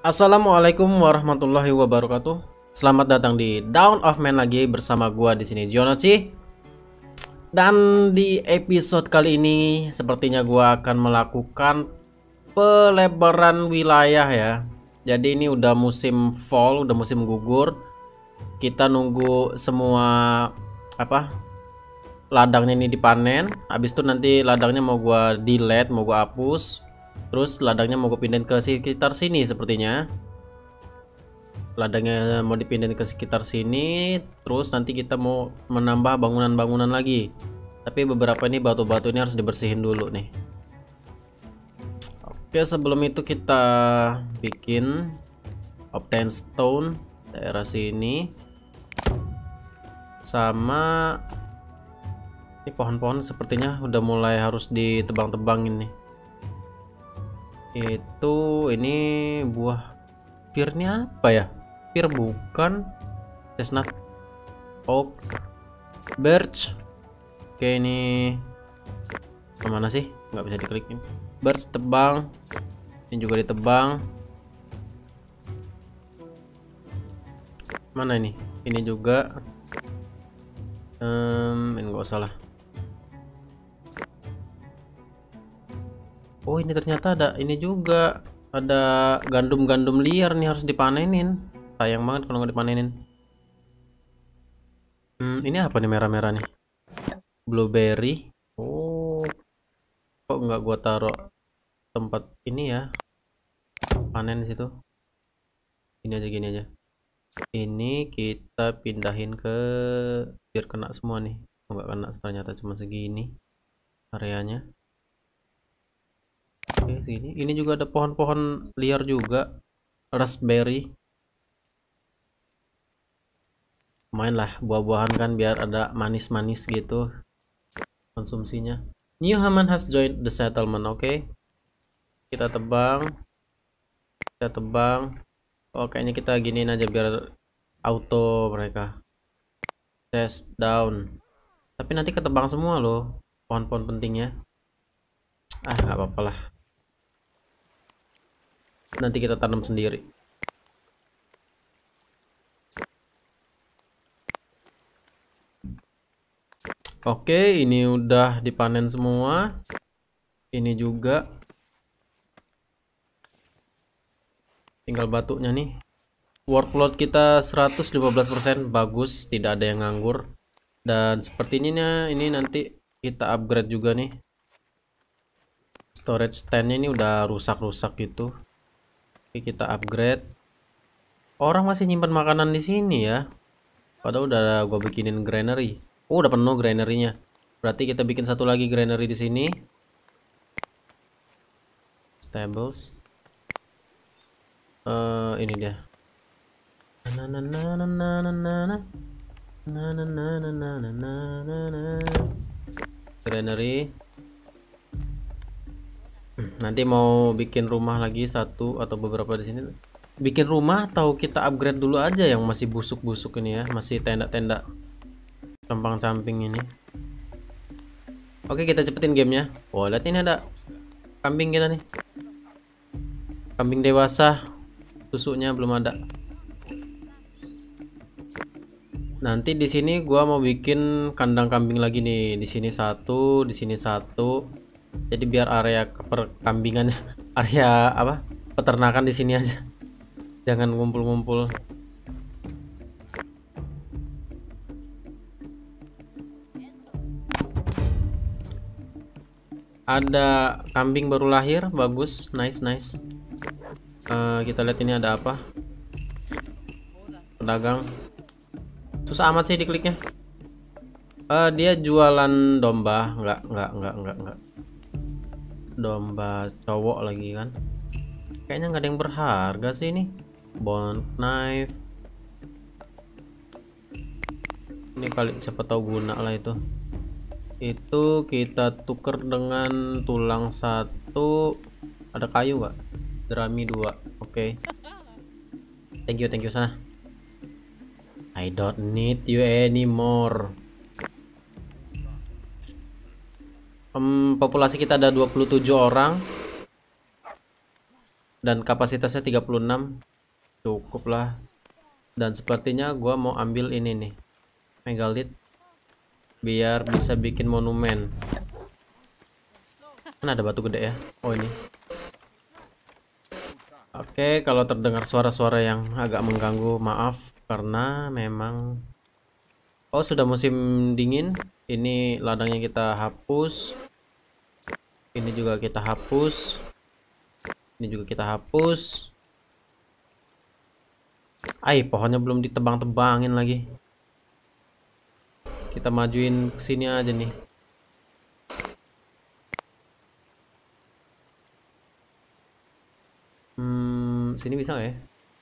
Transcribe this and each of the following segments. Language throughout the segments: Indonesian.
Assalamualaikum warahmatullahi wabarakatuh. Selamat datang di Dawn of Man lagi bersama gua di sini Jonochi. Dan di episode kali ini sepertinya gua akan melakukan pelebaran wilayah ya. Jadi ini udah musim fall, udah musim gugur. Kita nunggu semua ladangnya ini dipanen. Habis itu nanti ladangnya mau gua delete, mau gua hapus. Terus ladangnya mau gue pindahin ke sekitar sini sepertinya. Ladangnya mau dipindahin ke sekitar sini. Terus nanti kita mau menambah bangunan-bangunan lagi. Tapi beberapa ini batu-batu ini harus dibersihin dulu nih. Oke, sebelum itu kita bikin obtain stone daerah sini. Sama ini pohon-pohon sepertinya udah mulai harus ditebang-tebangin nih. Itu ini buah pirnya apa ya? Pir bukan, chestnut, oak, birch. Oke, ini kemana sih? Nggak bisa diklikin. Birch tebang, ini juga ditebang. Mana ini? Ini juga. Ini nggak usah lah. Oh, ini ternyata ada ini juga, ada gandum-gandum liar nih harus dipanenin. Sayang banget kalau nggak dipanenin. Ini apa nih merah-merah nih? Blueberry. Oh, kok nggak gua taruh tempat ini ya? Panen di situ. Ini aja, gini aja. Ini kita pindahin ke biar kena semua nih. Oh, nggak kena, ternyata cuma segini areanya. Oke, sini. Ini juga ada pohon-pohon liar juga. Raspberry. Main lah buah-buahan kan biar ada manis-manis gitu konsumsinya. New Haman has joined the settlement. Oke. Kita tebang. Kita tebang. Oh, kayaknya kita giniin aja biar auto mereka. Chest down. Tapi nanti ketebang semua loh pohon-pohon pentingnya. Ah, nggak apa-apa lah. Nanti kita tanam sendiri. Oke, ini udah dipanen semua. Ini juga. Tinggal batunya nih. Workload kita 115%, bagus, tidak ada yang nganggur. Dan sepertinya ini nanti kita upgrade juga nih. Storage standnya ini udah rusak-rusak gitu. Oke, kita upgrade. Orang masih nyimpan makanan di sini ya. Padahal udah gue bikinin granary. Oh, udah penuh granary-nya. Berarti kita bikin satu lagi granary di sini. Stables. Ini dia. Granary. Nanti mau bikin rumah lagi satu atau beberapa di sini. Bikin rumah atau kita upgrade dulu aja yang masih busuk-busuk ini ya, masih tenda-tenda campang-camping ini. Oke, kita cepetin gamenya. Oh, lihat ini ada kambing kita nih. Kambing dewasa. Susunya belum ada. Nanti di sini gua mau bikin kandang kambing lagi nih. Di sini satu, di sini satu. Jadi biar area perkambingan, area apa? Peternakan di sini aja. Jangan ngumpul-ngumpul. Ada kambing baru lahir, bagus, nice nice. Kita lihat ini ada apa? Pedagang. Susah amat sih dikliknya. Dia jualan domba, enggak. Domba cowok lagi kan? Kayaknya nggak ada yang berharga sih ini. Bone knife. Ini kali siapa tahu guna lah itu. Itu kita tuker dengan tulang satu. Ada kayu nggak? Jerami 2. Oke. Thank you sana. I don't need you anymore. Populasi kita ada 27 orang. dan kapasitasnya 36, cukup lah. Dan sepertinya gua mau ambil ini nih, megalith, biar bisa bikin monumen. Kan ada batu gede ya. Oh ini. Oke, kalau terdengar suara-suara yang agak mengganggu, maaf karena memang sudah musim dingin. Ini ladangnya kita hapus. Ini juga kita hapus. Ini juga kita hapus. Pohonnya belum ditebang-tebangin lagi. Kita majuin ke sini aja nih. Sini bisa nggak ya?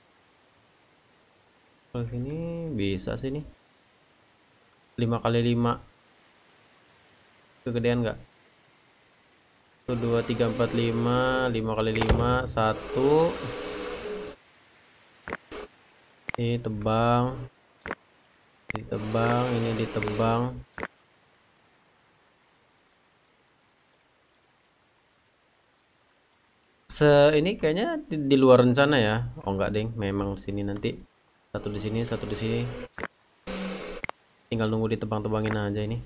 Kalau sini bisa sini. 5 kali 5. Kegedean nggak? 1, 2, 3, 4, 5. 5 kali 5. 1. Ini tebang. Ini ditebang. Ini ditebang. Ini kayaknya di luar rencana ya. Oh enggak deng, memang sini nanti. Satu di sini, satu di sini. Tinggal nunggu ditebang-tebangin aja ini.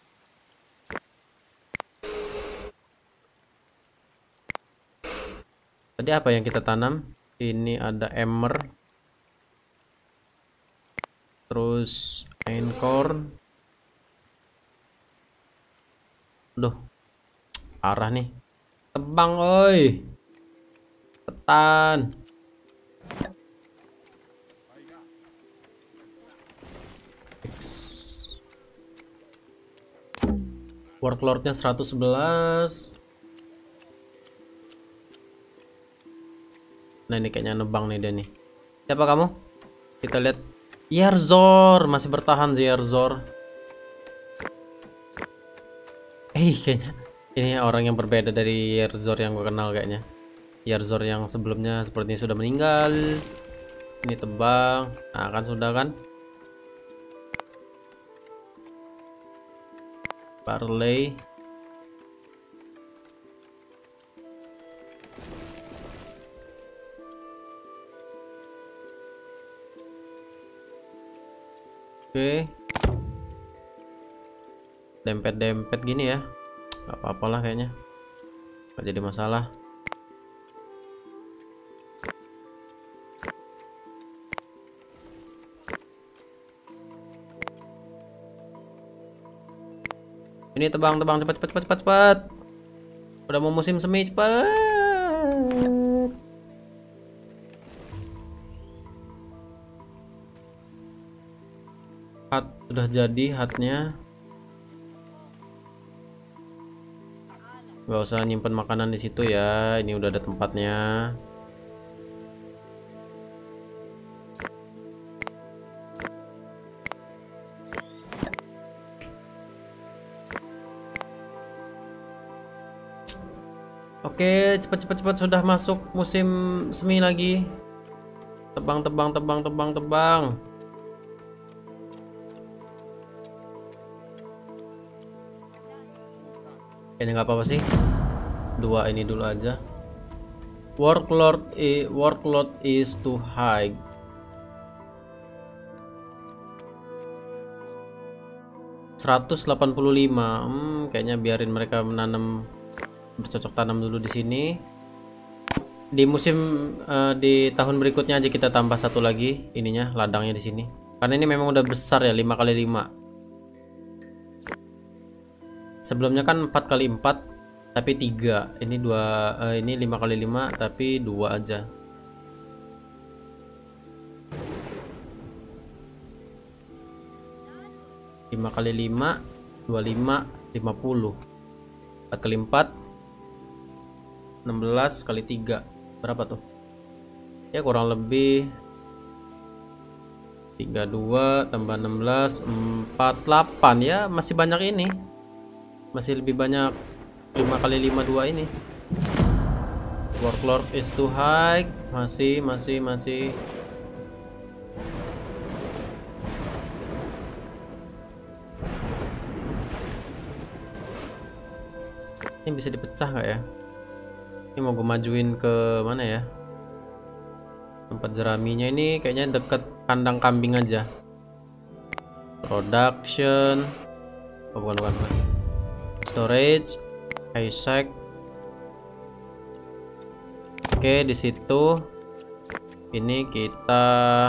Tadi apa yang kita tanam? Ini ada emmer. Terus einkorn. Duh. Parah nih. Tebang oi. Petan. Workload-nya 111. Nah ini kayaknya nebang nih dia nih. Siapa kamu? Kita lihat. Yerzor masih bertahan Yerzor. Kayaknya ini orang yang berbeda dari Yerzor yang gue kenal kayaknya. Yerzor yang sebelumnya sepertinya sudah meninggal. Ini tebang. Nah kan sudah kan. Barley. Oke. Dempet-dempet gini ya. Gak apa-apalah kayaknya. Gak jadi masalah. Ini tebang cepat. Udah mau musim semi cepat. Hat sudah jadi hatnya. Gak usah nyimpen makanan di situ ya. Ini udah ada tempatnya. Oke, cepat sudah masuk musim semi lagi. Tebang. Kayaknya nggak apa-apa sih. 2 ini dulu aja. Workload is too high. $185. Kayaknya biarin mereka menanam, bercocok tanam dulu di sini. Di musim di tahun berikutnya aja kita tambah satu lagi ininya, ladangnya di sini. Karena ini memang udah besar ya, 5 kali 5. Sebelumnya kan 4 kali 4 tapi 3. Ini 2, ini 5 kali 5 tapi 2 aja. Lima kali 5 25 50. 4 kali 4 16 kali 3 berapa tuh ya, kurang lebih 32 tambah 16 48 ya, masih banyak ini, masih lebih banyak 5 kali 5 2 ini. Workload is too high. Masih ini bisa dipecah nggak ya? Ini mau gue majuin ke mana ya? Tempat jeraminya ini kayaknya deket kandang kambing aja. Production. Oh, bukan. Storage, Isaac. Oke, di situ ini kita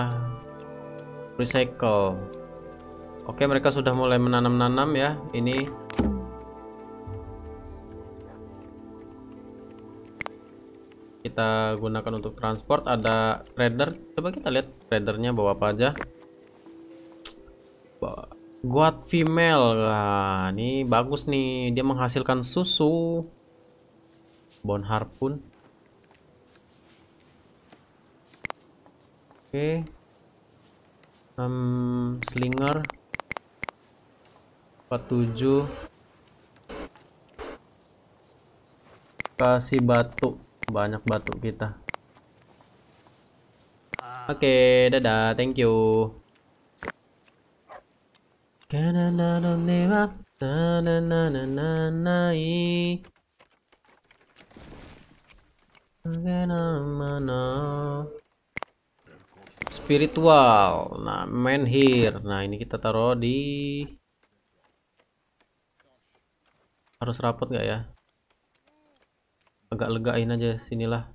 recycle. Oke, mereka sudah mulai menanam-nanam ya. Ini kita gunakan untuk transport. Ada trader. Coba kita lihat tradernya bawa apa aja. Goat female. Nah, ini bagus nih. Dia menghasilkan susu. Bone harpoon. Oke. Slinger 47. Kasih batu. Banyak batu kita. Oke, dadah. Thank you. Spiritual. Nah, main here. Nah, ini kita taruh di. Harus rapot nggak ya? Agak legain aja sinilah.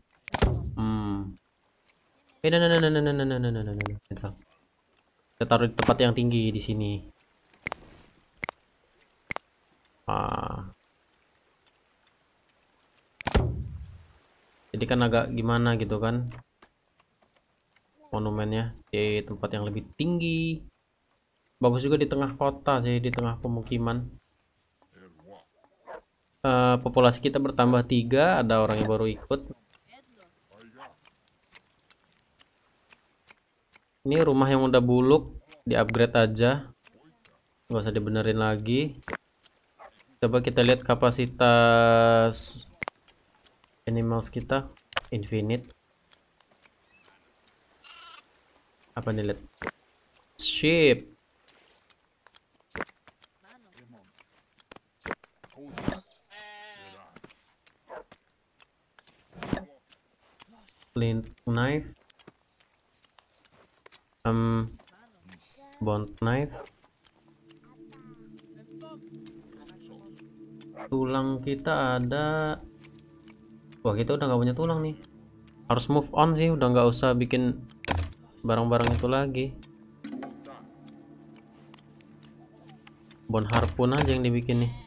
Kita taruh di tempat yang tinggi di sini. Jadi kan agak gimana gitu kan monumennya di tempat yang lebih tinggi. Bagus juga di tengah kota sih, di tengah pemukiman. Populasi kita bertambah 3, ada orang yang baru ikut. Ini rumah yang udah buluk di upgrade aja, nggak usah dibenerin lagi. Coba kita lihat kapasitas animals kita. Infinite. Apa nih, lihat? Sheep. Flint knife. Bone knife. Tulang kita ada. Wah, kita udah nggak punya tulang nih. Harus move on sih, udah nggak usah bikin barang-barang itu lagi. Bone harpoon aja yang dibikin nih.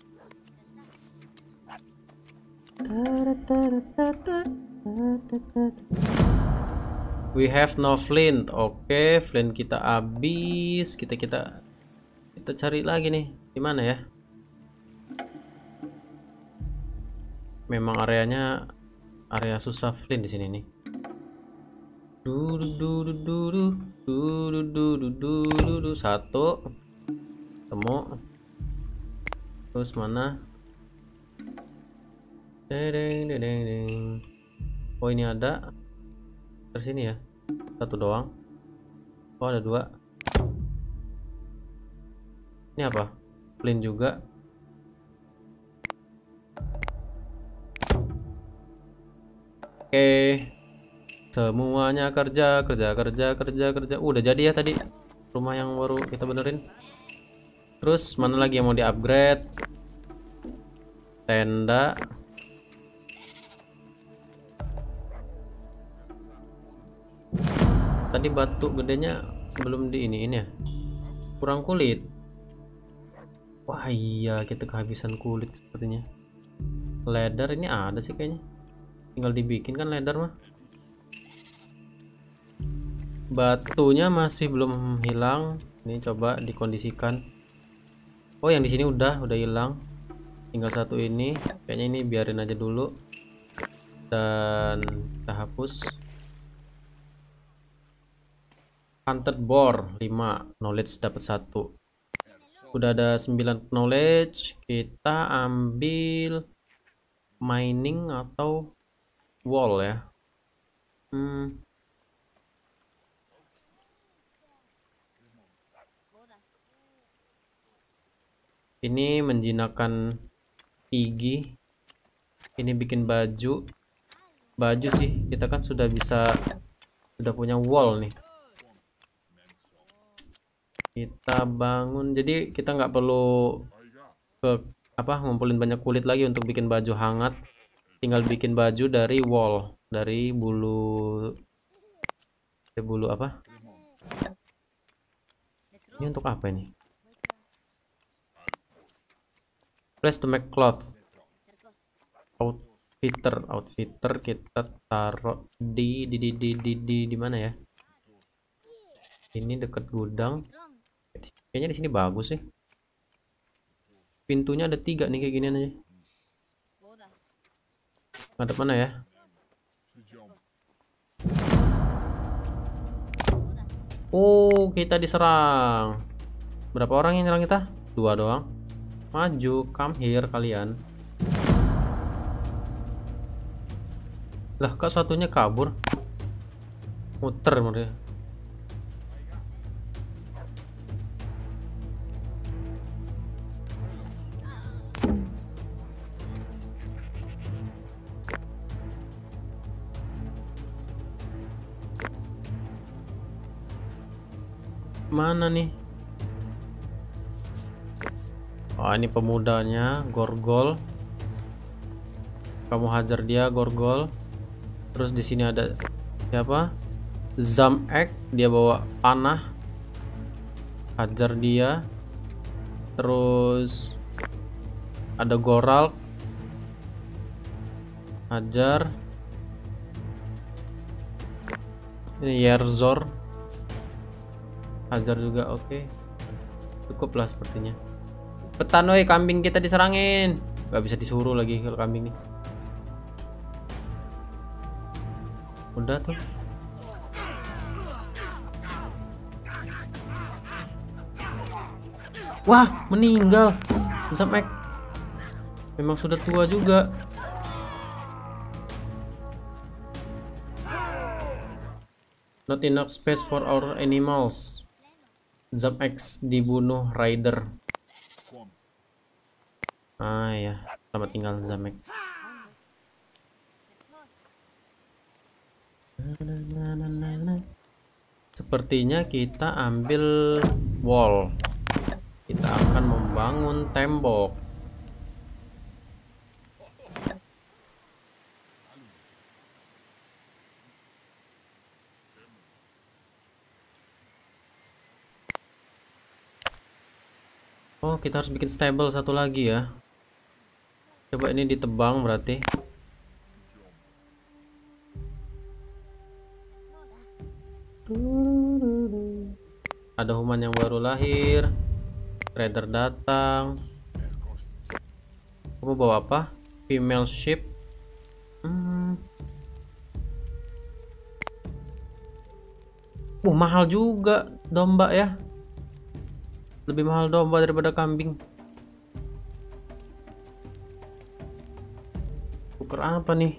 We have no flint. Oke, flint kita habis. Kita cari lagi nih. Di mana ya? Memang areanya area susah flint di sini nih. Satu. Temu. Terus mana? Oh, ini ada. Terus sini ya. Satu doang. Oh, ada 2. Ini apa? Flint juga. Oke. Semuanya kerja. Udah jadi ya tadi rumah yang baru kita benerin. Terus mana lagi yang mau di-upgrade? Tenda. Tadi batu gedenya belum ini ya. Kurang kulit. Wah iya, kita kehabisan kulit sepertinya. Leather ini ada sih kayaknya. Tinggal dibikin kan leather mah. Batunya masih belum hilang. Ini coba dikondisikan. Oh, yang di sini udah hilang. Tinggal satu ini. Kayaknya ini biarin aja dulu. Dan kita hapus. Hunted boar 5, knowledge dapat 1. Udah ada 9 knowledge. Kita ambil mining atau wall ya. Ini menjinakkan gigi. Ini bikin baju sih. Kita kan sudah bisa Sudah punya wall nih. Kita bangun, jadi kita nggak perlu ke ngumpulin banyak kulit lagi untuk bikin baju hangat. Tinggal bikin baju dari wall, dari bulu apa? Ini untuk apa ini? Place to make cloth. Outfitter kita taruh di mana ya? Ini dekat gudang. Kayaknya di sini bagus sih. Pintunya ada 3 nih kayak gini aja. Ada mana ya? Oh, kita diserang. Berapa orang yang nyerang kita? 2 doang. Maju, come here kalian. Lah, kok satunya kabur? Muter mereka. Mana nih? Oh, ini pemudanya, Gorgol. Kamu hajar dia, Gorgol. Terus di sini ada siapa? Zamek, dia bawa panah. Hajar dia. Terus ada Goral. Hajar. Ini Yerzor. Hajar juga, oke. Cukup lah sepertinya. Petan, woi, kambing kita diserangin. Gak bisa disuruh lagi kalau kambing nih. Udah tuh. Wah, meninggal. Zamek. Memang sudah tua juga. Not enough space for our animals. Zamek dibunuh Rider. Ah ya, selamat tinggal Zamek. Sepertinya kita ambil wall. Kita akan membangun tembok. Oh, kita harus bikin stable satu lagi ya. Coba ini ditebang berarti. Ada human yang baru lahir. Trader datang. Kamu bawa apa? Female sheep. Mahal juga domba ya. Lebih mahal domba daripada kambing. Tuker apa nih?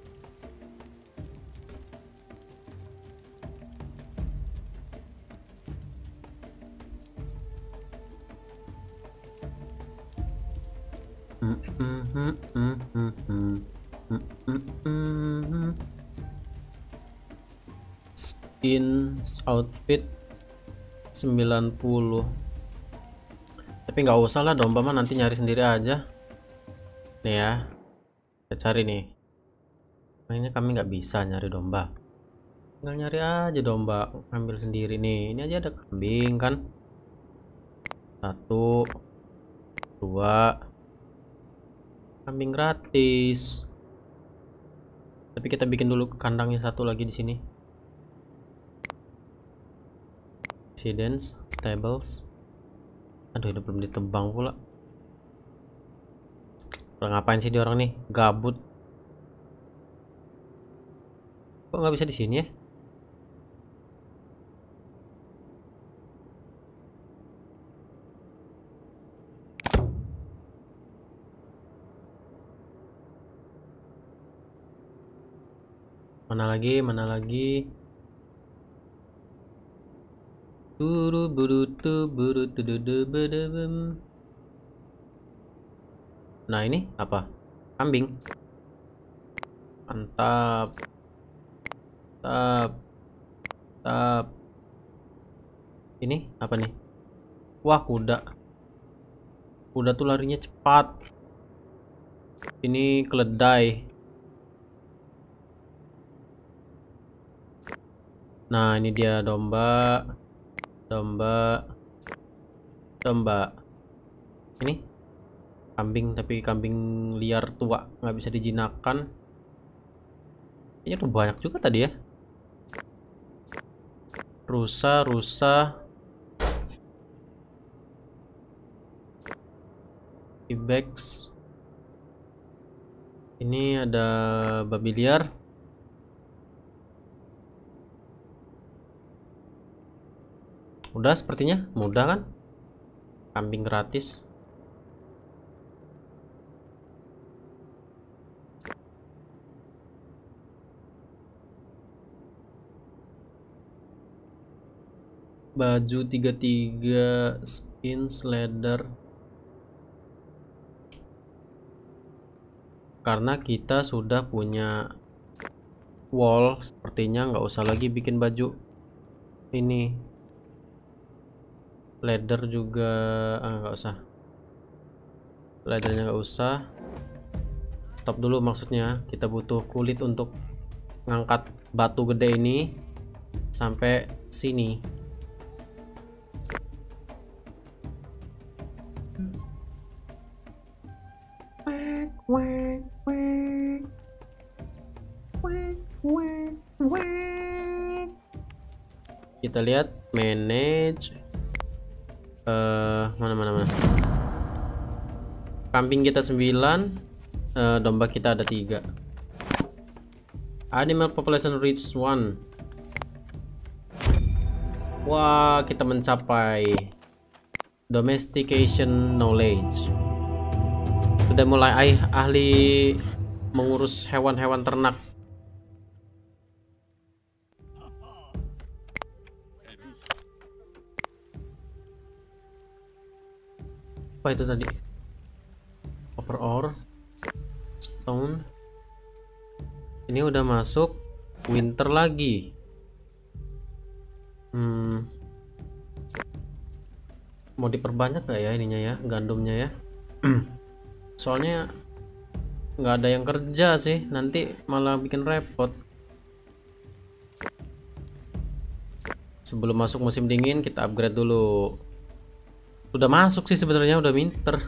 Skin outfit 90. Tapi nggak usah lah, domba mah nanti nyari sendiri aja. Nih ya, kita cari nih. Mainnya kami nggak bisa nyari domba. Tinggal nyari aja domba, ambil sendiri nih. Ini aja ada kambing kan. 1, 2, kambing gratis. Tapi kita bikin dulu kandangnya satu lagi di sini. Residence, stables. Aduh, ini belum ditebang pula. Ngapain sih dia orang nih? Gabut. Kok nggak bisa di sini ya? Mana lagi? Mana lagi? Buru buru tu buru tu du du bede bem. Nah, ini apa? Kambing. Mantap. Mantap. mantap. Ini apa nih? Wah, kuda. Kuda tuh larinya cepat. Ini keledai. Nah, ini dia domba. Domba. Domba. Ini kambing, tapi kambing liar tua, nggak bisa dijinakkan. Ini tuh banyak juga tadi ya. Rusa, rusa. Ibex. Ini ada babi liar. Udah, sepertinya mudah kan? Kambing gratis. Baju 33 skins leather. Karena kita sudah punya wall, sepertinya nggak usah lagi bikin baju ini. Leather juga nggak usah. Leathernya nggak usah. Stop dulu, maksudnya kita butuh kulit untuk ngangkat batu gede ini sampai sini. Kita lihat manage. Mana. Kambing kita 9, domba kita ada 3. Animal population reach 1. Wah, kita mencapai domestication knowledge. Sudah mulai ahli mengurus hewan-hewan ternak. Apa itu tadi? Copper ore, stone. Ini udah masuk winter lagi. Mau diperbanyak gak ya ininya ya, gandumnya ya? Soalnya nggak ada yang kerja sih, nanti malah bikin repot. Sebelum masuk musim dingin kita upgrade dulu. Udah masuk sih sebenarnya, udah winter.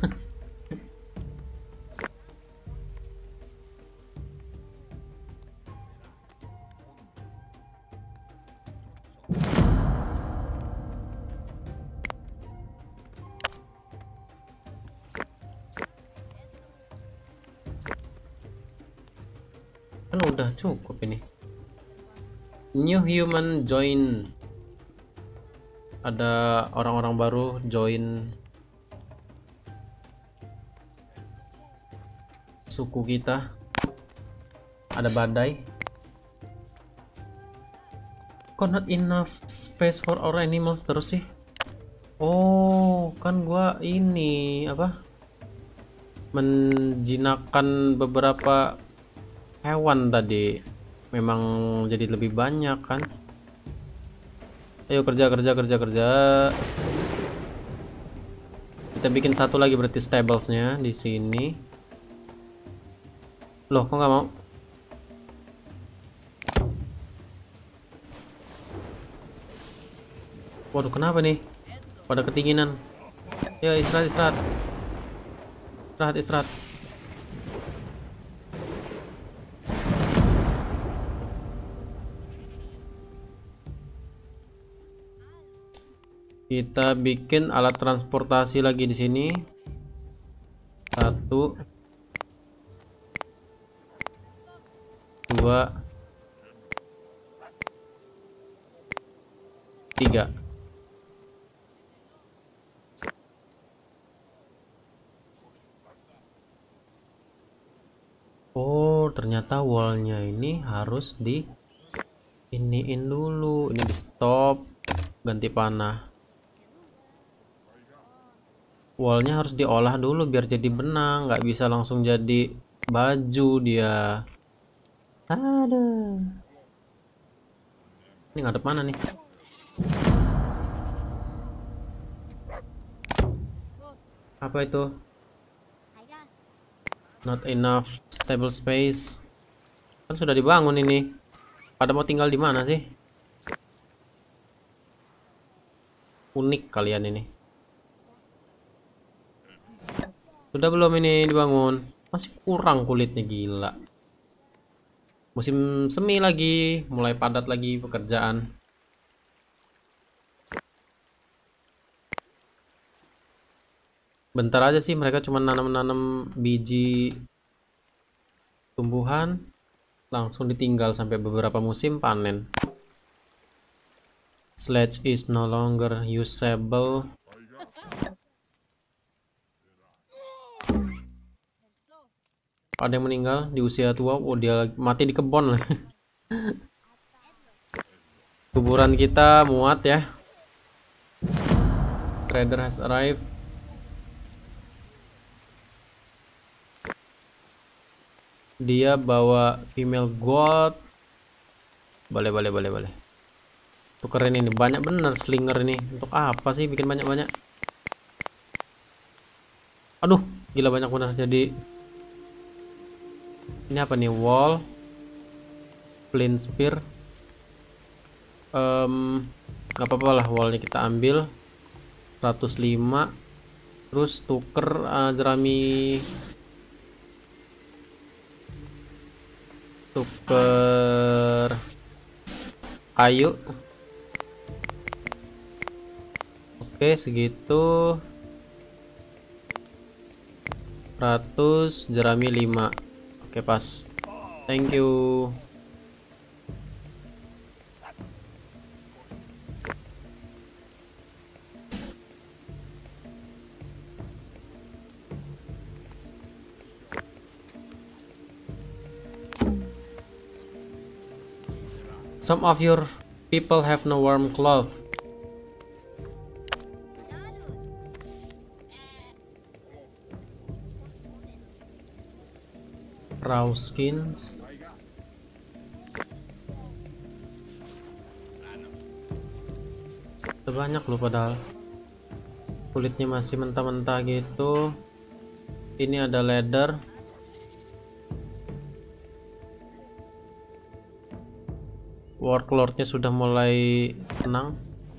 Kan udah cukup ini. New human join. Ada orang-orang baru join suku kita. Ada badai. Kok not enough space for our animals terus sih? Oh, kan gua ini apa? Menjinakkan beberapa hewan tadi. Memang jadi lebih banyak kan? Ayo kerja. Kita bikin satu lagi berarti stablesnya di sini. Loh, kok nggak mau? Waduh, kenapa nih? Pada ketinginan. Ya, istirahat. Istirahat. Kita bikin alat transportasi lagi di sini. 1, 2, 3. Oh, ternyata wallnya ini harus di iniin dulu. Ini di stop, ganti panah. Wallnya harus diolah dulu biar jadi benang, nggak bisa langsung jadi baju dia. Aduh. Ini ngadep mana nih? Apa itu? Not enough stable space. Kan sudah dibangun ini. Pada mau tinggal di mana sih? Unik kalian ini. Sudah belum ini dibangun? Masih kurang kulitnya, gila. Musim semi lagi, mulai padat lagi pekerjaan. Bentar aja sih, mereka cuma nanam-nanam biji tumbuhan, langsung ditinggal sampai beberapa musim panen. Sledge is no longer usable. Ada yang meninggal di usia tua. Oh, dia mati di kebun lah. Kuburan kita muat ya. Trader has arrived. Dia bawa female god. Boleh. Tukerin ini, banyak bener slinger ini. Untuk apa sih bikin banyak-banyak? Aduh, gila banyak bener. Jadi ini apa nih? Wall, flint spear. Gak apa-apa lah, wallnya kita ambil 105. Terus tuker jerami, tuker kayu. Oke, segitu. 100, jerami 5. Oke, pas. Thank you. Some of your people have no warm cloth. Raw skins. Banyak loh padahal. Kulitnya masih mentah-mentah gitu. Ini ada leather. Worklordnya sudah mulai tenang.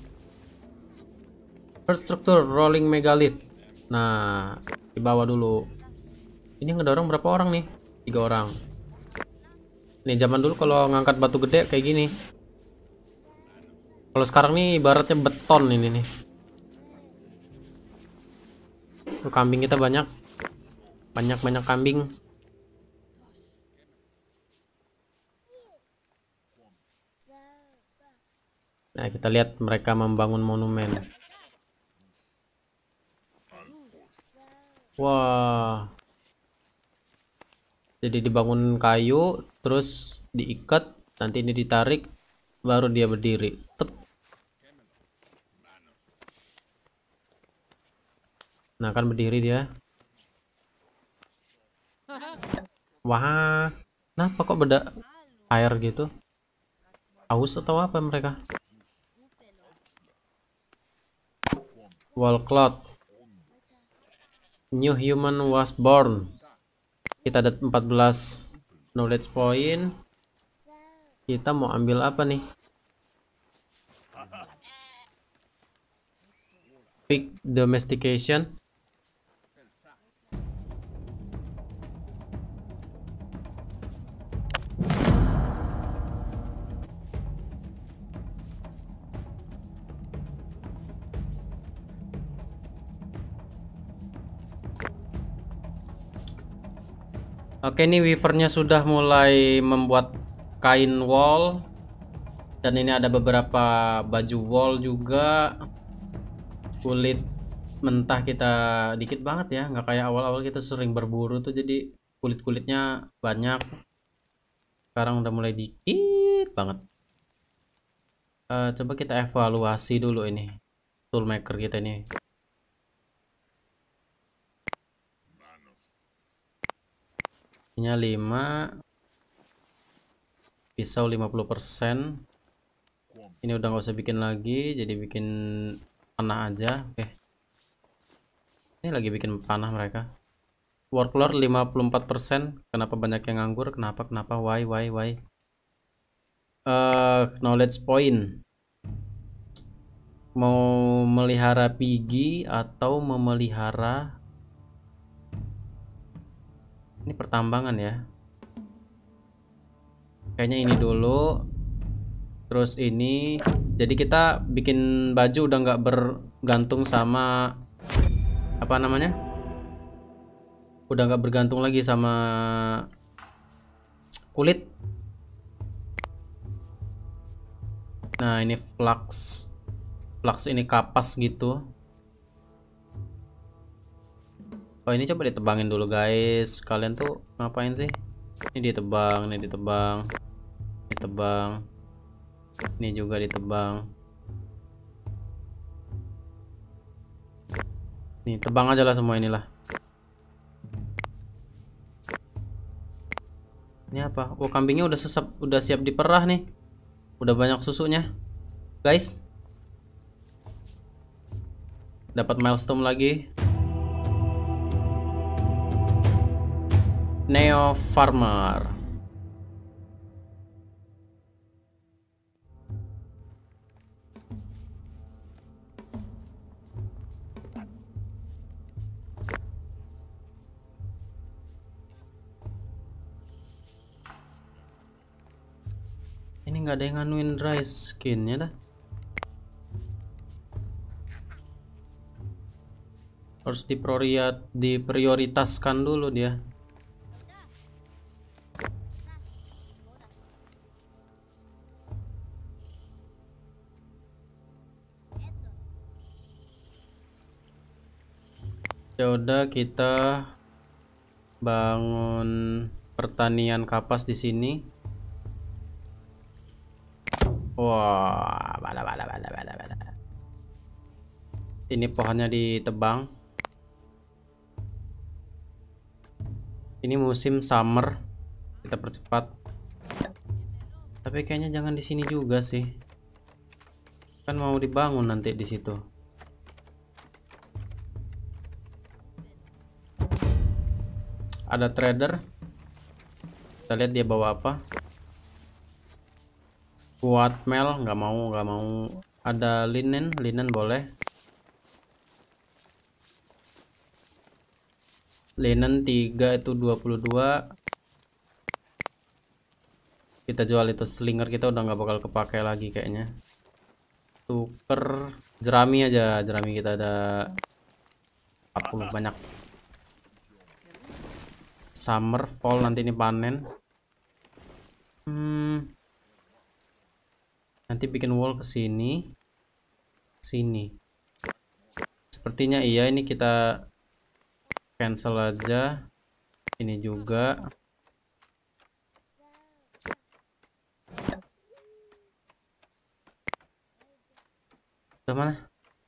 First structure rolling megalith. Nah, dibawa dulu. Ini ngedorong berapa orang nih? 3 orang. Nih zaman dulu kalau ngangkat batu gede kayak gini. Kalau sekarang nih ibaratnya beton ini nih. Tuh, kambing kita banyak. Banyak kambing. Nah, kita lihat mereka membangun monumen. Wah. Jadi dibangun kayu, terus diikat, nanti ini ditarik, baru dia berdiri. Tep. Nah, kan berdiri dia. Wah, kenapa kok beda air gitu? Haus atau apa mereka? Wall cloth. New human was born. Kita ada 14 knowledge point. Kita mau ambil apa nih? Pick domestication. Oke, ini weavernya sudah mulai membuat kain wall. Dan ini ada beberapa baju wall juga. Kulit mentah kita dikit banget ya, nggak kayak awal-awal kita sering berburu tuh, jadi kulit-kulitnya banyak. Sekarang udah mulai dikit banget. Coba kita evaluasi dulu ini toolmaker kita ini. Ininya 5, pisau 50%. Ini udah nggak usah bikin lagi, jadi bikin panah aja. Oke. Ini lagi bikin panah mereka. Workload 54%. Kenapa banyak yang nganggur? Kenapa? Why? Knowledge point. Mau melihara pigi atau memelihara, ini pertambangan ya. Kayaknya ini dulu. Terus ini, jadi kita bikin baju udah nggak bergantung sama apa namanya? Udah nggak bergantung lagi sama kulit. Nah, ini flux ini kapas gitu. Oh, ini coba ditebangin dulu guys. Kalian tuh ngapain sih? Ini ditebang, ditebang. Ini juga ditebang. Nih, tebang aja lah semua inilah. Ini apa? Oh, kambingnya udah siap diperah nih. Udah banyak susunya. Guys. Dapat milestone lagi. Neo Farmer. Ini nggak ada yang nganuin dry skinnya dah. Harus diprioritaskan dulu dia. Ya udah, kita bangun pertanian kapas di sini. Wah, bala. Ini pohonnya ditebang. Ini musim summer, kita percepat. Tapi kayaknya jangan di sini juga sih. Kan mau dibangun nanti di situ. Ada trader. Kita lihat dia bawa apa. Kuat mel, nggak mau. Ada linen boleh. Linen 3 itu 22. Kita jual itu, slinger kita udah nggak bakal kepake lagi kayaknya. Tuker jerami aja, jerami kita ada 40 banyak. Summer, fall nanti ini panen. Nanti bikin wall ke sini. Sepertinya iya, ini kita cancel aja. Ini juga. Mana?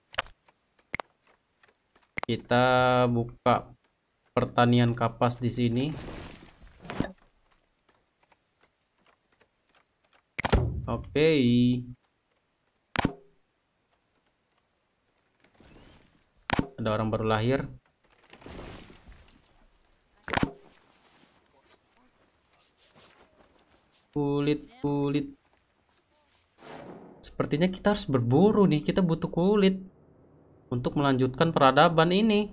Kita buka pertanian kapas di sini. Oke. Ada orang baru lahir. Kulit. Sepertinya kita harus berburu nih. Kita butuh kulit untuk melanjutkan peradaban ini.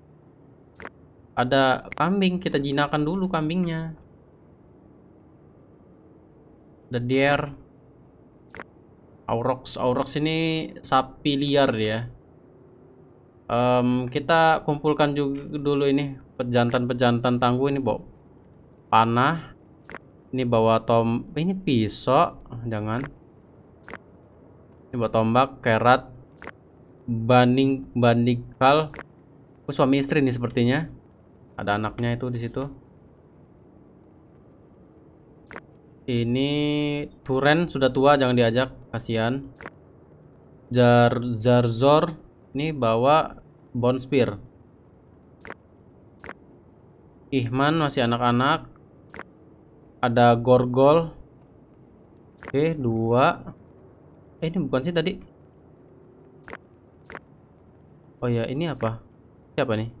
Ada kambing, kita jinakan dulu kambingnya. Ada deer. Aurochs ini sapi liar ya. Kita kumpulkan juga dulu ini pejantan tangguh. Ini bawa panah. Ini bawa ini pisau, jangan. Ini bawa tombak, kerat, bandingkal. Suami istri nih sepertinya. Ada anaknya itu di situ. Ini Turen sudah tua, jangan diajak, kasihan. Zarzor ini bawa bone spear. Ihman masih anak-anak. Ada Gorgol. Oke, 2. Ini bukan sih tadi. Oh ya, ini apa? Siapa nih?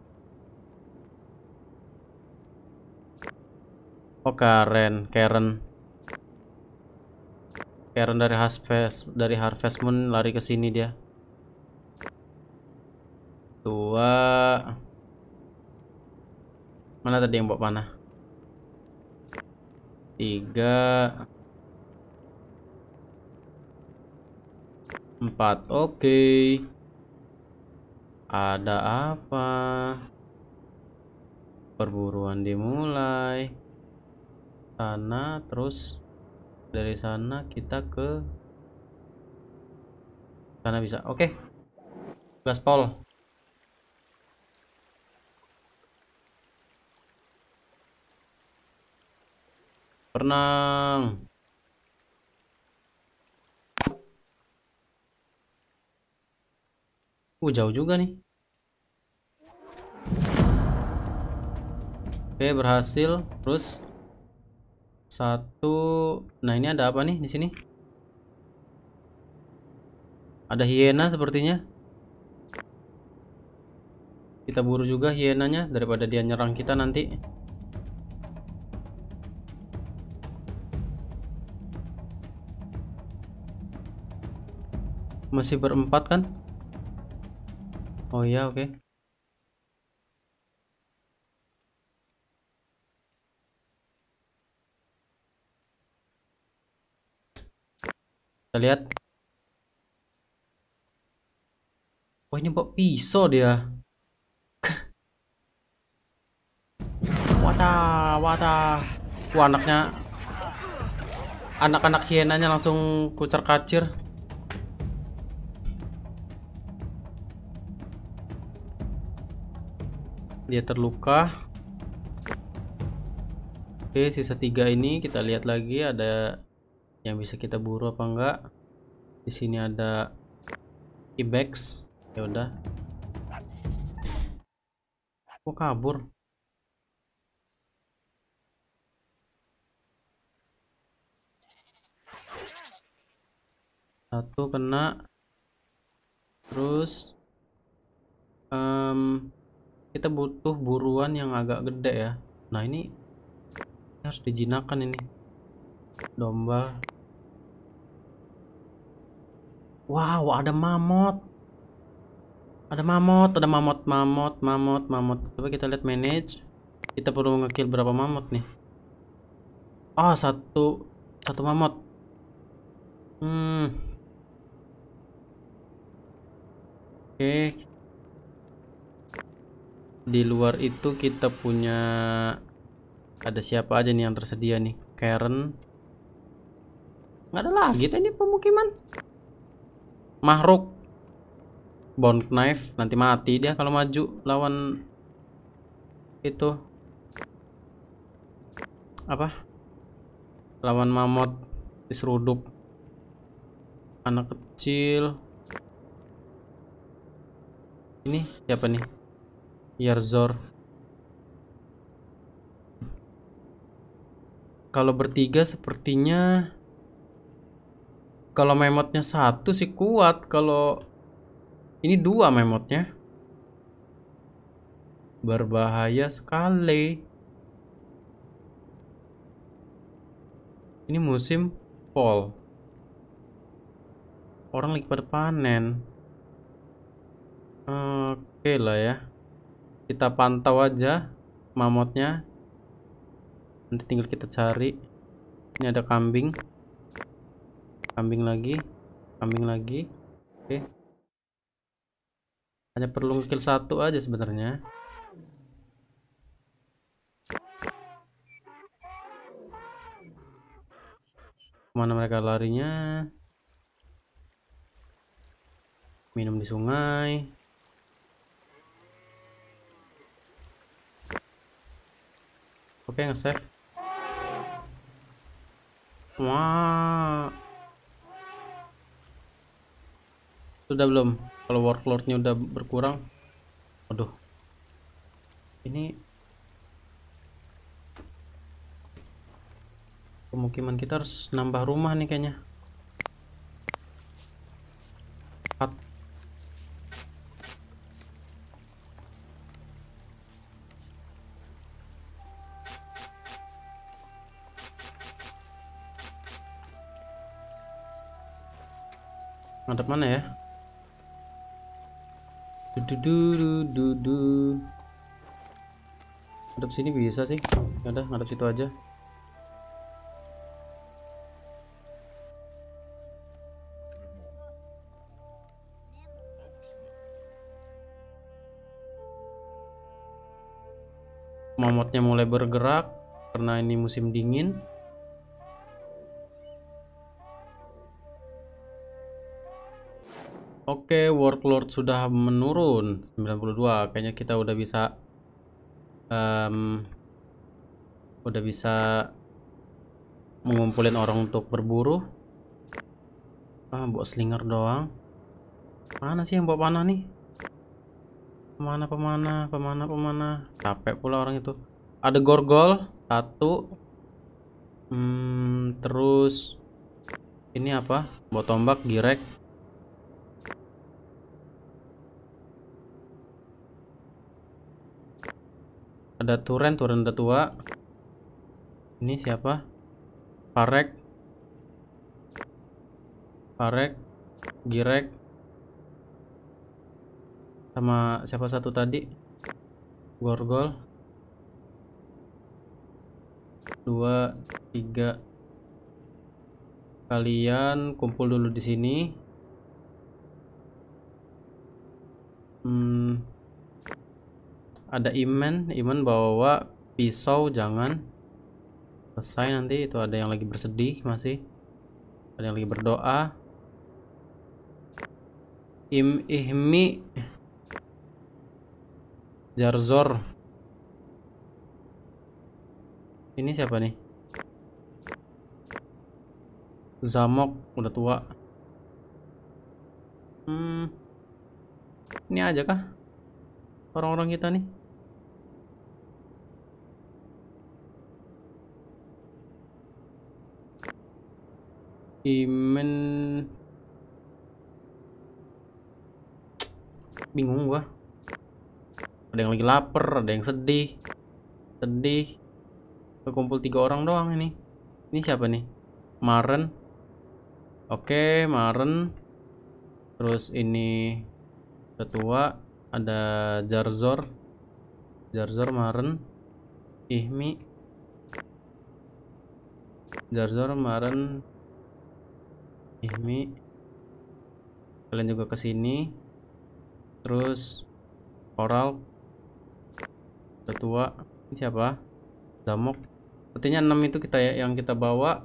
Oh, Karen dari Harvest Moon lari ke sini dia. Dua. Mana tadi yang bawa panah? Tiga. Empat. Oke. Ada apa? Perburuan dimulai. Sana, terus dari sana kita ke sana bisa. Oke. Gaspol. Berenang. Jauh juga nih. Oke, berhasil. Terus satu. Nah, ini ada apa nih di sini? Ada hiena sepertinya. Kita buru juga hienanya daripada dia nyerang kita nanti. Masih berempat kan? Oh iya, oke. Kita lihat. Wah, ini bawa pisau dia. Wadah, wadah. Wah, anak-anak hienanya langsung kucar kacir. Dia terluka. Oke, sisa 3 ini kita lihat lagi ada yang bisa kita buru apa enggak. Di sini ada Ibex. Ya udah. Kok kabur? Satu kena. Terus kita butuh buruan yang agak gede ya. Nah, ini harus dijinakan ini. Domba. Wow, ada mamut. Ada mamut, mamut. Coba kita lihat manage. Kita perlu ngekill berapa mamut nih? Oh, satu mamut. Oke. Di luar itu kita punya ada siapa aja nih yang tersedia nih? Karen. Nggak ada lagi tadi pemukiman. Mahruk. Bone knife nanti mati dia kalau maju lawan itu apa? Lawan mamut diseruduk. Anak kecil. Ini siapa nih? Yerzor. Kalau bertiga sepertinya kalau memotnya satu sih kuat. Kalau ini dua memotnya berbahaya sekali. Ini musim fall. Orang lagi pada panen. Oke lah ya. Kita pantau aja mamutnya. Nanti tinggal kita cari. Ini ada kambing. Kambing lagi. Oke. Hanya perlu ngekill satu aja sebenarnya. Kemana mereka larinya? Minum di sungai. Oke, nge-save. Wah. Sudah belum? Kalau workloadnya udah berkurang. Aduh. Ini pemukiman kita harus nambah rumah nih kayaknya. Ngadep mana ya? Dudu. Ngadep sini bisa sih. Ya udah, ngadep situ aja. Momotnya mulai bergerak karena ini musim dingin. Oke, workload sudah menurun 92. Kayaknya kita udah bisa mengumpulin orang untuk berburu. Bawa slinger doang. Mana sih yang bawa panah nih? Pemana. Capek pula orang itu. Ada gorgol satu. Terus ini apa? Bawa tombak, girek. Ada Turen udah tua. Ini siapa? Parek, Girek, sama siapa satu tadi? Gorgol. 2, 3. Kalian kumpul dulu di sini. Ada Iman bawa pisau, jangan. Selesai nanti. Itu ada yang lagi bersedih masih. Ada yang lagi berdoa. Ihmi, Zarzor. Ini siapa nih? Zamok udah tua. Ini aja kah orang-orang kita nih? Imen, bingung gua. Ada yang lagi lapar, ada yang sedih. Kekumpul 3 orang doang ini. Ini siapa nih? Maren. Oke, Maren. Terus ini ketua, ada Zarzor, Maren, Ihmi, Zarzor, Maren, Ihmi. Kalian juga kesini. Terus Oral, ketua. Ini siapa? Zamok. Artinya 6 itu kita ya yang kita bawa.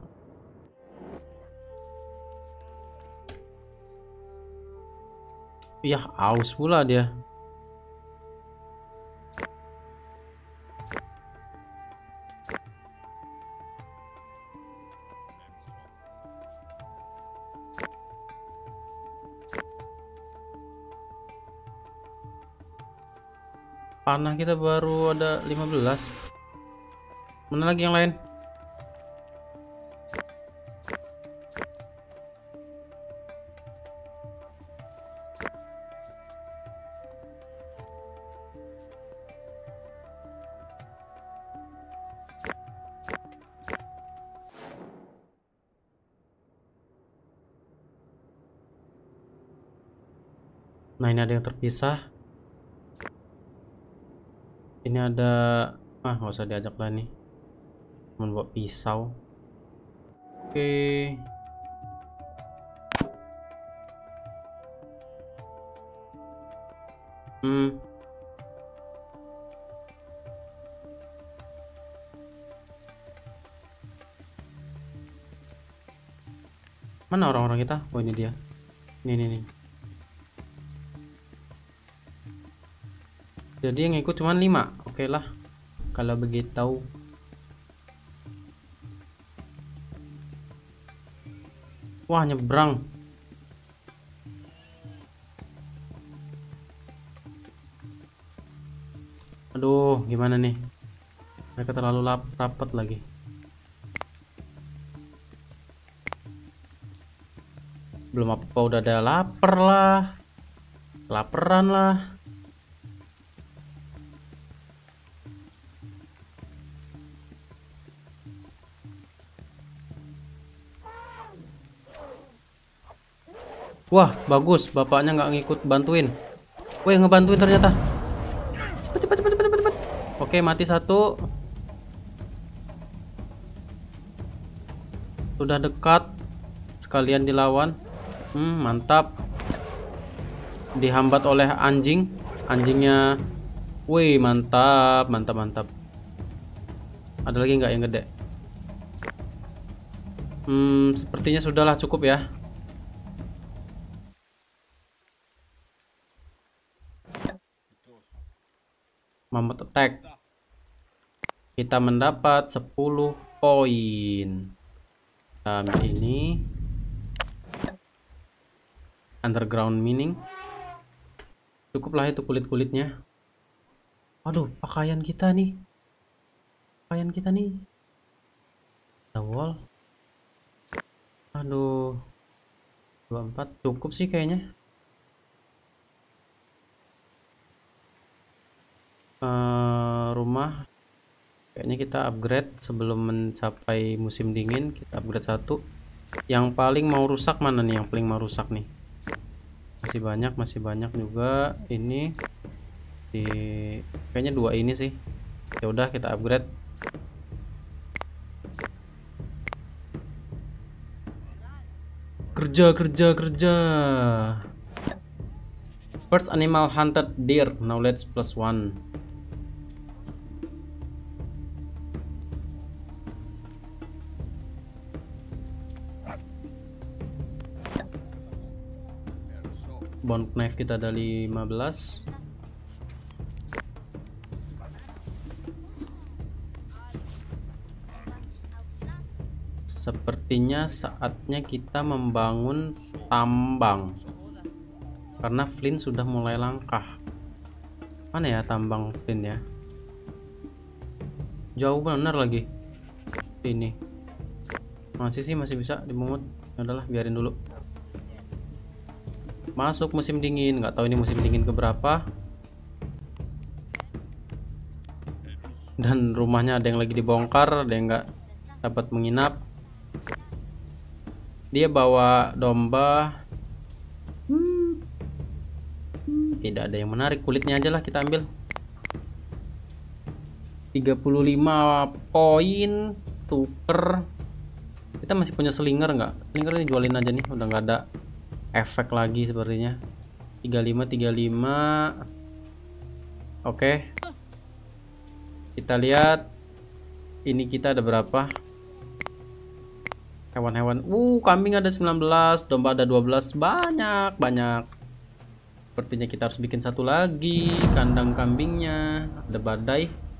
Iya, aus pula dia. Panah kita baru ada 15. Mana lagi yang lain? Nah, ini ada yang terpisah. Ini ada, nggak usah diajak lah nih. Cuman bawa pisau. Oke. Mana orang-orang kita? Oh, ini dia. Nih. Jadi yang ikut cuma 5. Oke lah. Kalau begitu. Wah, nyebrang. Aduh, gimana nih? Mereka terlalu rapat lagi. Belum apa-apa udah ada lapar lah. Laperan lah. Wah, bagus. Bapaknya nggak ngikut bantuin. Wih, ngebantuin ternyata. Cepet, cepet, cepet, cepet, cepet. Oke, mati satu. Sudah dekat. Sekalian dilawan. Mantap. Dihambat oleh anjing. Anjingnya. Wih, mantap, mantap, mantap. Ada lagi nggak yang gede? Sepertinya sudahlah, cukup ya. Mammoth attack. Kita mendapat 10 poin. Ini underground mining. Cukuplah itu kulit-kulitnya. Waduh, pakaian kita nih. The wall. Aduh. 24 cukup sih kayaknya. Rumah kayaknya kita upgrade sebelum mencapai musim dingin. Kita upgrade satu. Yang paling mau rusak mana nih? Yang paling mau rusak nih. Masih banyak juga. Ini kayaknya dua ini sih. Ya udah, kita upgrade. Kerja. First animal hunted deer, knowledge +1. Bone knife kita ada 15. Sepertinya saatnya kita membangun tambang. Karena flint sudah mulai langka. Mana ya tambang flint ya? Jauh bener lagi. Ini. Masih bisa dimungut. Adalah biarin dulu. Masuk musim dingin, nggak tahu ini musim dingin keberapa. Dan rumahnya ada yang lagi dibongkar, ada yang nggak dapat menginap. Dia bawa domba. Tidak ada yang menarik, kulitnya aja lah kita ambil. 35 poin, tuker. Kita masih punya slinger nggak? Slinger ini jualin aja nih, udah nggak ada efek lagi sepertinya. 35. Oke. Kita lihat ini kita ada berapa? Hewan-hewan. Kambing ada 19, domba ada 12. Banyak. Sepertinya kita harus bikin satu lagi kandang kambingnya. Ada badai.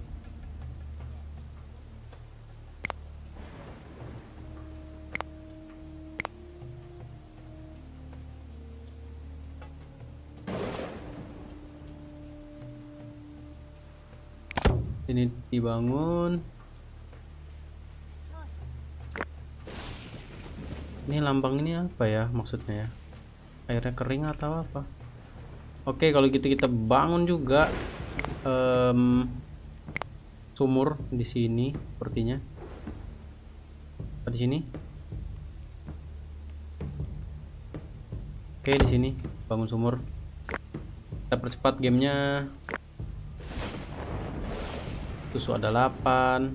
Ini dibangun. Ini lambang ini apa ya maksudnya ya? Airnya kering atau apa? Oke, kalau gitu kita bangun juga sumur di sini sepertinya. Di sini. Oke, di sini bangun sumur. Kita percepat gamenya. Susu ada 8.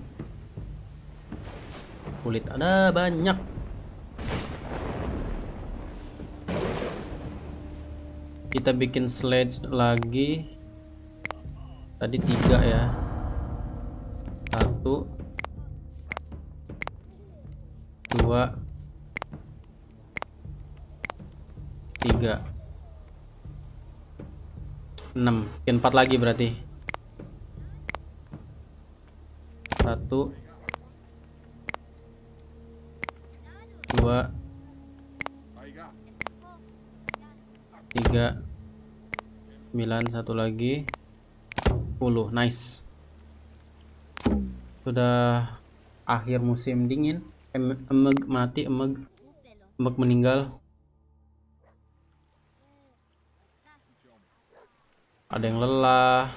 Kulit ada banyak. Kita bikin sledge lagi. Tadi 3 ya. 1 2 3 6. Bikin 4 lagi berarti. 1 2 3 9. Satu lagi 10. Nice. Sudah akhir musim dingin. Emeg mati. Emeg meninggal. Ada yang lelah.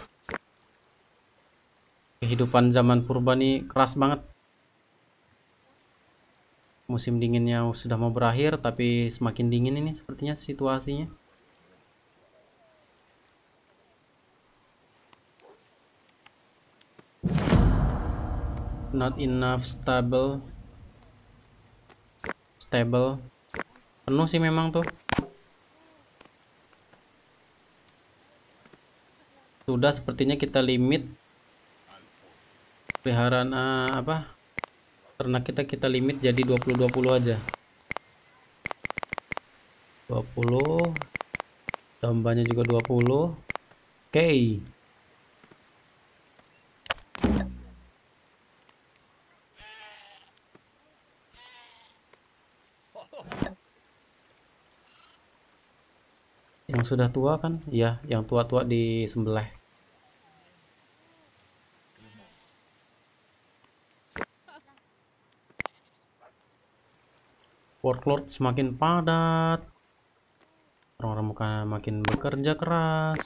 Kehidupan zaman purba nih keras banget. Musim dinginnya sudah mau berakhir, tapi semakin dingin ini sepertinya situasinya. Not enough stable. Penuh sih memang tuh. Sudah sepertinya kita limit peliharaan ternak kita limit jadi 20 aja. 20. Dombanya juga 20. Oke. Yang sudah tua kan? Ya, yang tua-tua di sebelah. Workload semakin padat. Orang-orang makin bekerja keras.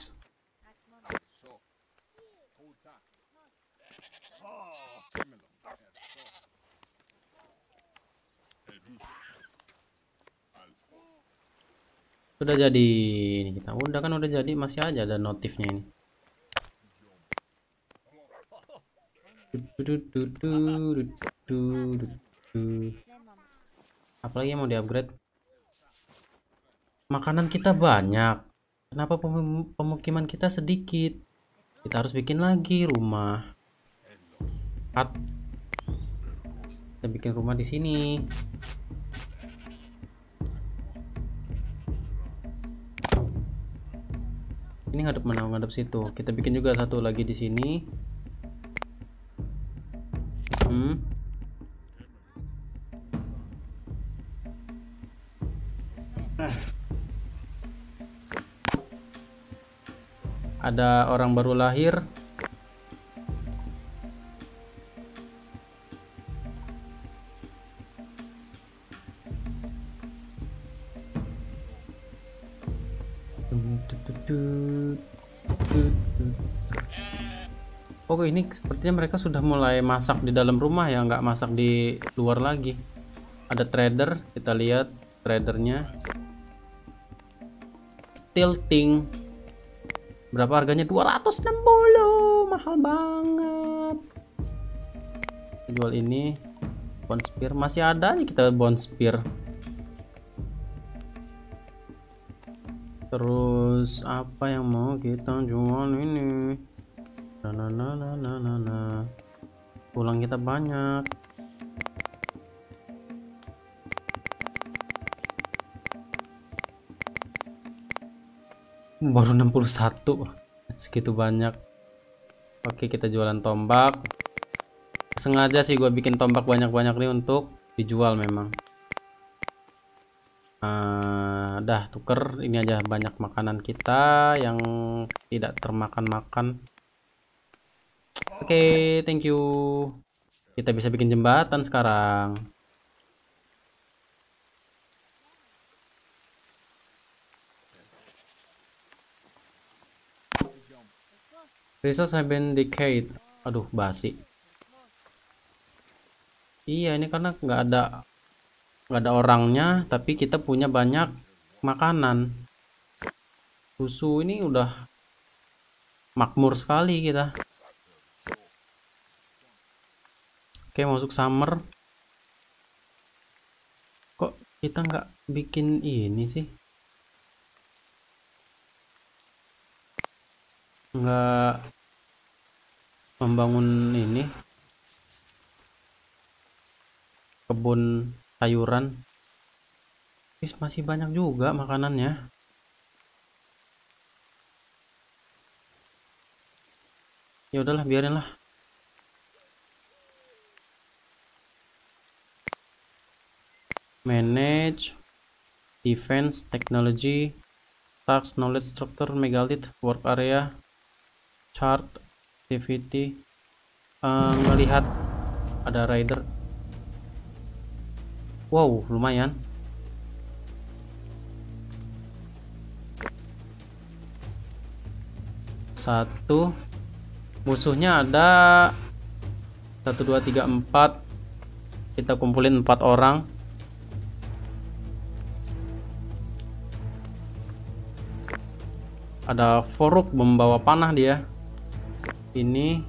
Sudah jadi ini kita. Udah jadi, masih aja ada notifnya ini. Apalagi yang mau di-upgrade? Makanan kita banyak. Kenapa pemukiman kita sedikit? Kita harus bikin lagi rumah. Kita bikin rumah di sini. Ini ngadep mana? Ngadep situ. Kita bikin juga satu lagi di sini. Ada orang baru lahir. Oh, ini sepertinya mereka sudah mulai masak di dalam rumah ya, nggak masak di luar lagi. Ada trader, kita lihat tradernya. Tilting. Berapa harganya? 260, mahal banget. Jual ini. Bone spear masih ada nih, kita bone spear. Terus apa yang mau kita jual ini? Pulang kita banyak. Baru 61. Segitu banyak. Oke, kita jualan tombak. Sengaja sih gue bikin tombak banyak-banyak nih untuk dijual memang. Dah tuker ini aja, banyak makanan kita yang tidak termakan-makan. Oke, thank you. Kita bisa bikin jembatan sekarang. Resource have been decayed. Aduh, basi. Iya, ini karena nggak ada orangnya, tapi kita punya banyak makanan. Susu ini udah makmur sekali kita. Oke, masuk summer. Kok kita nggak bikin ini sih? Nggak membangun ini kebun sayuran. Masih banyak juga makanannya. Ya udahlah, biarin lah. Manage, defense, technology, task, knowledge structure, megalith, work area, chart, activity. Ngelihat ada rider. Wow, lumayan. Satu. Musuhnya ada 1, 2, 3, 4. Kita kumpulin 4 orang. Ada Foruk membawa panah dia. Ini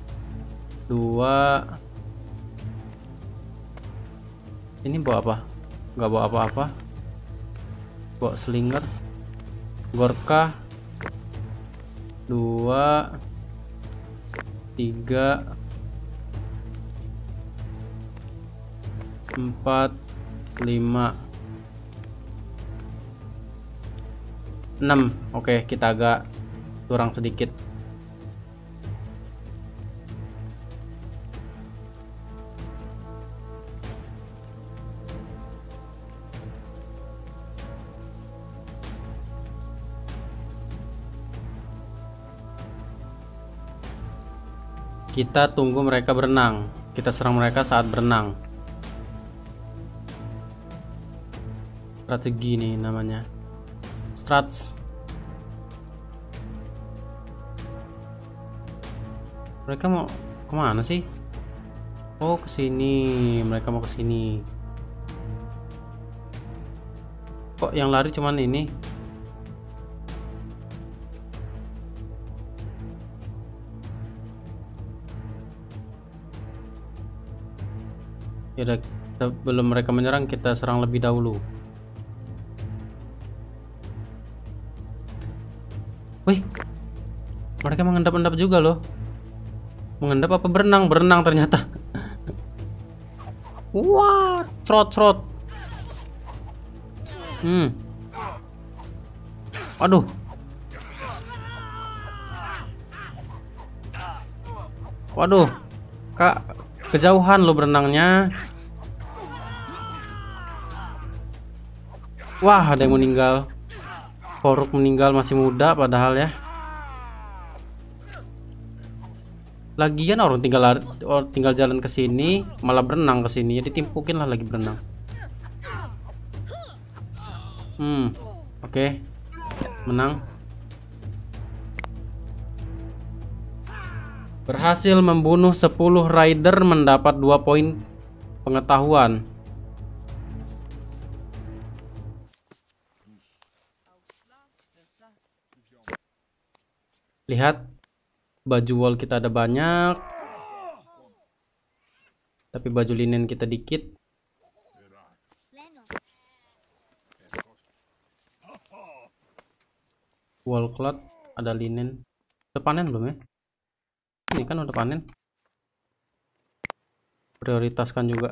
2. Ini bawa apa? Nggak bawa apa-apa. Bawa slinger. Gorka 2, 3, 4, 5, 6. Oke, kita agak kurang sedikit. Kita tunggu mereka berenang. Kita serang mereka saat berenang. Strategi nih namanya. Strats. Mereka mau kemana sih? Oh, kesini. Mereka mau kesini. Kok yang lari cuman ini? Yaudah, sebelum mereka menyerang kita serang lebih dahulu. Wih, mereka mengendap-endap juga loh. Mengendap apa berenang? Berenang ternyata. Wah, trot. Aduh. Waduh, Kak, kejauhan lo berenangnya. Wah, ada yang meninggal. Foruk meninggal, masih muda padahal ya. Lagian orang tinggal jalan ke sini, malah berenang ke sini. Jadi timpukin lah lagi berenang. Oke. Menang. Berhasil membunuh 10 rider, mendapat 2 poin pengetahuan. Lihat, baju wall kita ada banyak, tapi baju linen kita dikit. Wall cloth ada linen. Udah panen belum ya? Ini kan udah panen. Prioritaskan juga.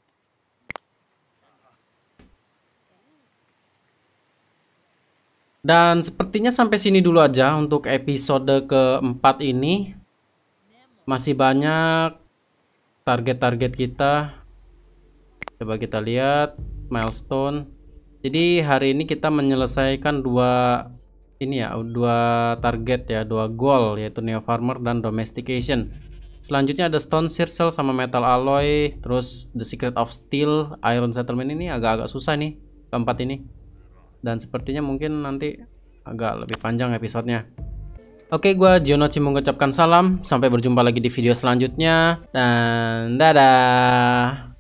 Dan sepertinya sampai sini dulu aja untuk episode keempat ini. Masih banyak target-target kita. Coba kita lihat milestone. Jadi hari ini kita menyelesaikan dua target ya, 2 goal, yaitu Neo Farmer dan Domestication. Selanjutnya ada Stone Circle sama Metal Alloy, terus The Secret of Steel, Iron Settlement. Ini agak-agak susah nih keempat ini. Dan sepertinya mungkin nanti agak lebih panjang episodenya. Oke, gua Gionochi mengucapkan salam. Sampai berjumpa lagi di video selanjutnya. Dan dadah.